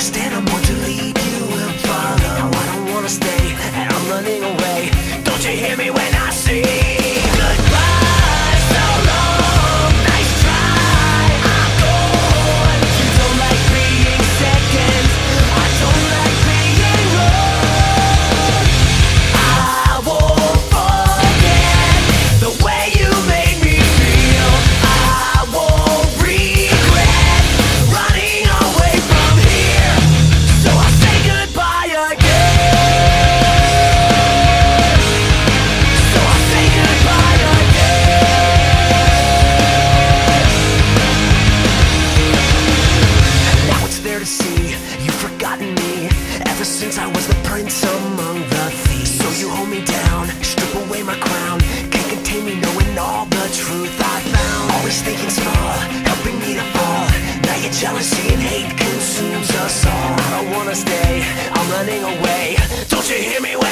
understand I'm born to lead, you will follow. I don't wanna stay, and I'm running away. Don't you hear me when I say goodbye, so long, nice try, I'm gone. You don't like being second, I don't like being wrong. I won't forget the way you made me feel. I won't regret running away from here. So I say goodbye again. So I say goodbye again. Now it's there to see, you've forgotten me. Ever since I was the prince among the thieves. So you hold me down, strip away my crown. Can't contain me knowing all the truth I found. Always thinking small, helping me to fall. Now your jealousy and hate consumes us all. I don't wanna stay, I'm running away. Don't you hear me?